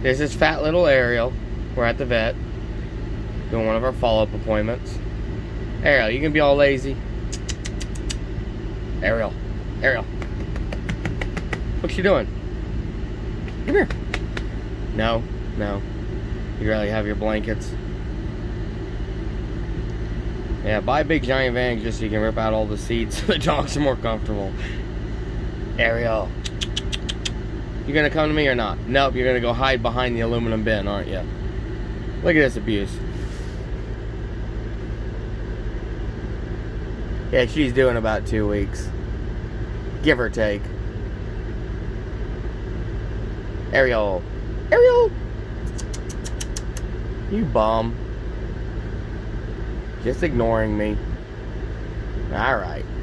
This is fat little Ariel. We're at the vet doing one of our follow-up appointments. Ariel, you gonna be all lazy? Ariel. What's she doing? Come here. No. You really have your blankets. Yeah, buy a big giant van just so you can rip out all the seats so the dogs are more comfortable. Ariel. You gonna come to me or not? Nope, you're gonna go hide behind the aluminum bin, aren't you? Look at this abuse. Yeah, she's doing about 2 weeks. Give or take. Ariel. You bum. Just ignoring me. Alright.